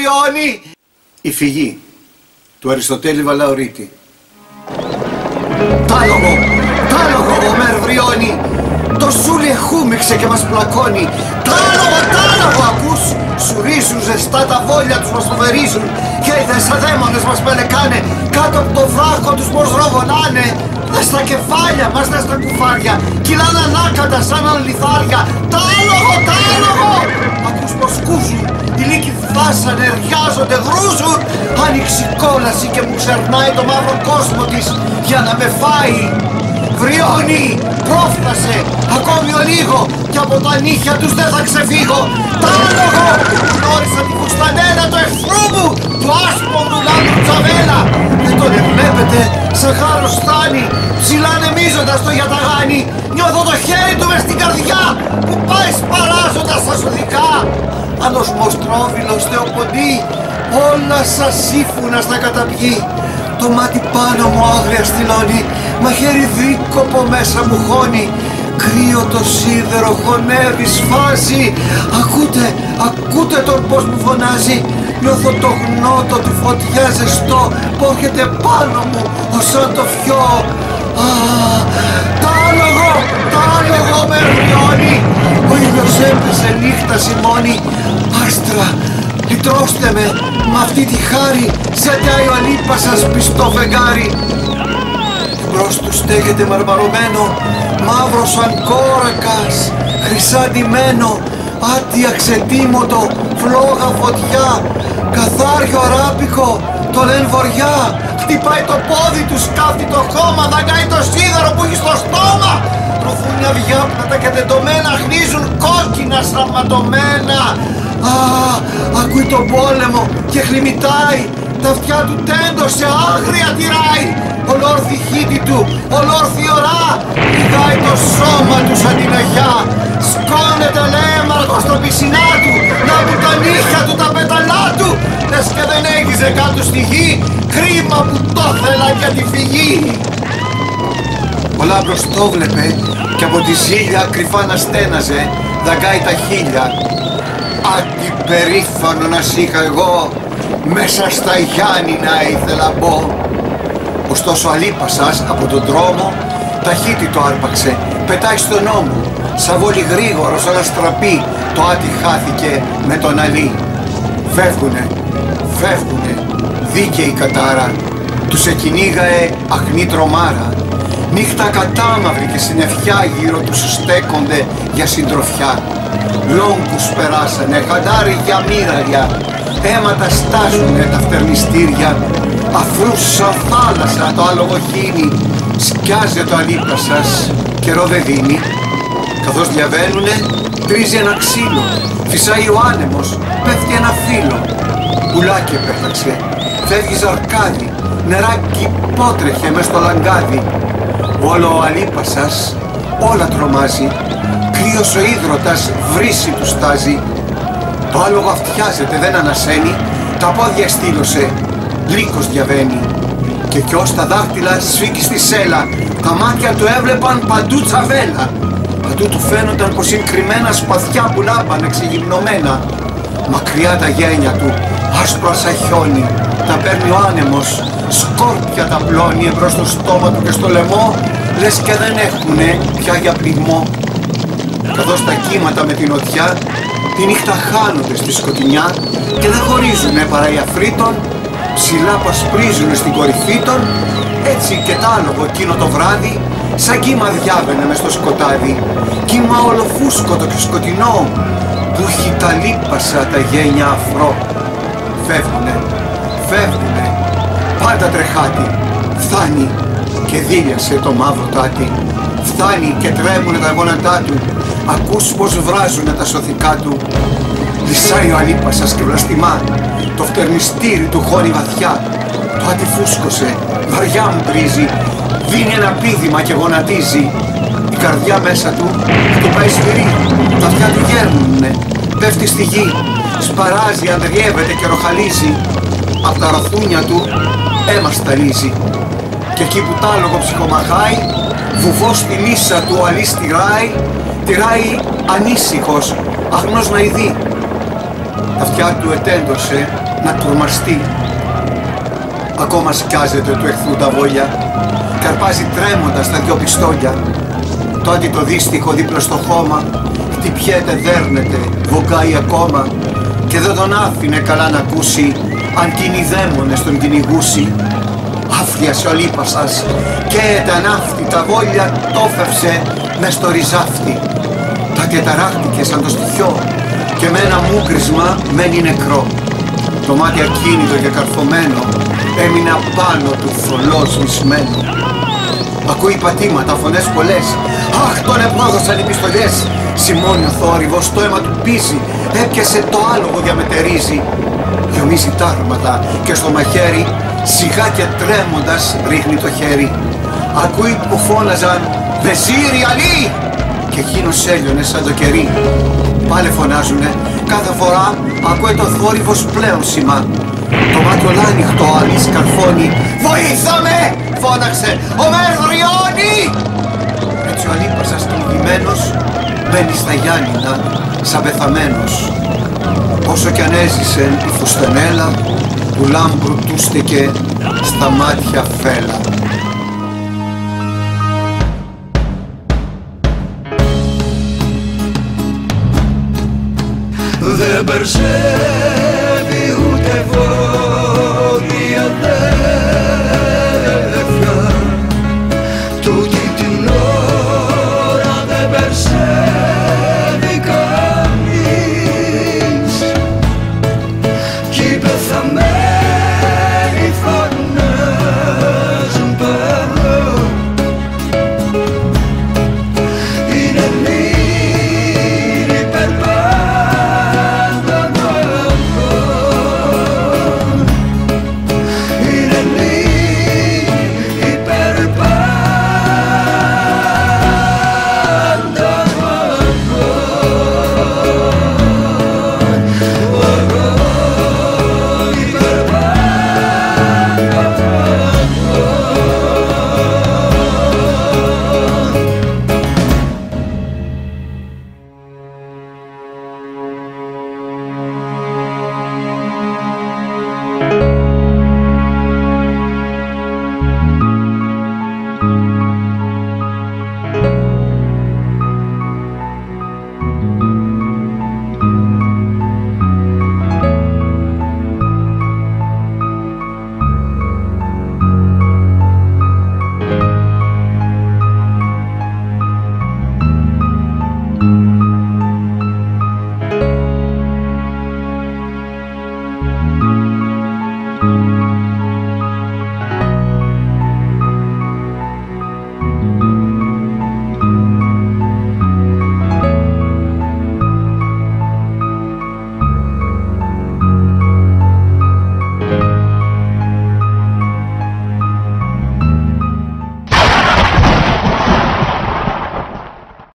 Βριώνει! Η φυγή του Αριστοτέλη Βαλαωρίτη. Τάλογο, Ομέρ Βριώνει! Το σούλι εχούμιξε και μας πλακώνει. Τάλογο, ακούς! Σουρίζουν ζεστά τα βόλια τους, μας φοβερίζουν. Και οι δεσαδαίμονες μας πελεκάνε. Κάτω από το βράχο τους πως ροβολάνε. Δες τα κεφάλια μας, δες τα κουφάρια. Κυλάνε ανάκατα σαν αληθάρια. Τάλογο! Ακούς πως κούζουν. Οι λύκοι φάσανε, ριάζονται, γρούζουν. Άνοιξε η κόλαση και μου ξερνάει το μαύρο κόσμο της για να με φάει. Βριώνει, πρόφτασε, ακόμη ο λίγο και από τα νύχια τους δεν θα ξεφύγω. Τάλογο, γνώρισα τη φουστανέλα του εχθρού μου, του άσπρου λάμπρου Τζαβέλα. Δεν τον ευλέπετε, σαν χάρος στάνει, ψηλά νεμίζοντας το γιαταγάνι. Νιώθω το χέρι του μες στην καρδιά, που πάει σπαράζοντας τα σωδικά. Αν ως μοστρόβιλος θεοποντεί, όλα σαν σύμφωνα στα καταπιεί. Το μάτι πάνω μου άγρια στυλώνει, μαχαίρι δίκοπο μέσα μου χώνει. Κρύο το σίδερο χωνεύει, σφάζει. Ακούτε τον πως μου φωνάζει. Νιώθω το γνώτο του φωτιά ζεστό που έρχεται πάνω μου ως σαν το φιό. Τάλογο με ριώνει. Ο ήλιος έπεσε, νύχτα ζυμώνει. Άστρα, λυτρώστε με, μ' αυτή τη χάρη ζετάει ο αλίπασας πιστό φεγγάρι. Μπρος του στέκεται μαρμαρωμένο, μαύρο σαν κόρακας, χρυσά ντυμένο, άτια ξετίμωτο, φλόγα φωτιά, καθάριο αράπικο, το λένε βοριά. Χτυπάει το πόδι του, σκάφτει το χώμα, δαγκάει το σίδερο που έχει στο στόμα. Προφούνια διάπλατα και τεντωμένα χνίζουν κόκκινα στραμματωμένα. Ακούει τον πόλεμο και χλιμητάει. Τα αυτιά του τέντωσε, άγρια τυράει. Ολόρθη χύτη του, ολόρθη ωρά, πηδάει το σώμα του σαν την αγιά. Σκόνεται λέμαργο στο πισινά του, να μου τα νύχια του, τα πέταλά του. Λες και δεν έγιζε κάτω στη γη, κρίμα που το ήθελα για τη φυγή. Ο Λάμπρος το βλέπε και από τη ζήλια κρυφά να στέναζε, δαγκάει τα χείλια. Άντι περήφανο να σ' είχα εγώ, μέσα στα Γιάννηνα ήθελα μπω. Ωστόσο αλίπασας από τον δρόμο ταχύτητο άρπαξε, πετάει στον ώμο. Σαν βόλι γρήγορος αλλά στραπή, το άτι χάθηκε με τον αλή. Φεύγουνε, δίκαιη κατάρα, τους εκυνήγαε αχνή τρομάρα. Νύχτα κατάμαυρη και συννεφιά γύρω τους στέκονται για συντροφιά. Λόγκους περάσανε, χαντάρι για μοίραρια, αίματα στάζουνε τα φτερνιστήρια. Αφρούς σαν θάλασσα το άλογο χύνει, σκιάζει το αλίπασας, καιρό δεν δίνει. Καθώς διαβαίνουνε, τρίζει ένα ξύλο, φυσάει ο άνεμος, πέφτει ένα φύλλο. Πουλάκι επέταξε, φεύγει ζαρκάδι, νεράκι πότρεχε μες στο λαγκάδι. Όλο ο αλίπασας, όλα τρομάζει, κρύος ο ίδρωτας βρύση του στάζει. Το άλογο αυτιάζεται, δεν ανασένει, τα πόδια στήλωσε, λύκος διαβαίνει. Και κιός τα δάχτυλα σφίγγει στη σέλα, τα μάτια του έβλεπαν παντού τσαβέλα. Παντού του φαίνονταν πως είναι κρυμμένα σπαθιά που λάμπανε ξεγυμνωμένα. Μακριά τα γένια του, άσπρα σαν χιόνι, τα παίρνει ο άνεμος, σκόρπια τα πλώνει εμπρός στο στόμα του και στο λαιμό, λες και δεν έχουνε πια για πληγμό. Καθώς τα κύματα με την οτιά, τη νύχτα χάνονται στη σκοτεινιά και δεν χωρίζουνε παρά οι αφρίτων, ψηλά πασπρίζουνε στην κορυφή των, έτσι και τ' άλογο εκείνο το βράδυ, σαν κύμα διάβαινε μες στο σκοτάδι, κύμα ολοφούσκωτο και σκοτεινό, που έχει τα λίπασα τα γένια αφρό. Φεύγουνε, πάντα τρεχάτι, φθάνει και δίλιασε το μαύρο τάτι. Φθάνει και τρέμουνε τα γόνατά του, ακούς πως βράζουνε τα σωθικά του. Λυσάει ο αλίπασας και βλαστημά, το φτερνιστήρι του χώνει βαθιά. Το άτι φούσκωσε, βαριά μου πρίζει, δίνει ένα πήδημα και γονατίζει. Η καρδιά μέσα του πάει σφυρί, τα αυτιά του γέρνουνε, πέφτει στη γη, σπαράζει, ανδριεύεται και ροχαλίζει. Απ' τα ραθούνια του αίμα σταλίζει. Και εκεί που τ' άλογο ψυχομαχάει, βουβός στη λύσα του ο αλής τυράει ανήσυχος, αγνός να ειδεί. Τα αυτιά του ετέντωσε να τουρμαστεί. Ακόμα σκιάζεται του εχθρού τα βόλια. Καρπάζει τρέμοντας τα δυο πιστόλια. Το αντιτοδίστοιχο δίπλα στο χώμα χτυπιέται, δέρνεται, βογκάει ακόμα. Και δεν τον άφηνε καλά να ακούσει αν κοινοί δαίμονες τον κυνηγούσει. Άφριασε ο λίπασας και τα ναύτη τα βόλια τόφευσε μες στο ριζάφτι. Τα τεταράχτηκε σαν το στοιχιό και με ένα μούγκρισμα μένει νεκρό. Το μάτι ακίνητο και καρφωμένο έμεινε απάνω του θολός μισμένο. Ακούει πατήματα, φωνές πολλές. Αχ, τον επρόδωσαν οι πιστολιές. Σημώνει ο θόρυβος, το αίμα του πίζει. Έπιασε το άλογο, διαμετερίζει. Γιομίζει τάρματα και στο μαχαίρι σιγά και τρέμοντας ρίχνει το χέρι. Ακούει που φώναζαν «Βεζίρι Αλή!» και εκείνος έλειωνε σαν το κερί. Πάλι φωνάζουνε, κάθε φορά ακούει το θόρυβος πλέον σημά. Το μάτι ολάνυχτο Αλής καρφώνει «Βοήθαμε!» φώναξε «Ο Μερδριώνη!» Έτσι ο Αλίπασας κυνηγημένος μένει στα Γιάννηνα σαν πεθαμένος. Όσο κι αν έζησε η φουστενέλα του λάμπρου του στεκε στα μάτια φέλα. Δεν περσεύει ούτε βόρεια αδέρφια, τούτη την ώρα δεν περσεύει κανείς, κι οι πεθαμένοι φωνάζουν πάνω. Είναι μήνυ περπάτα είναι μήνυ περπάτα Thank you.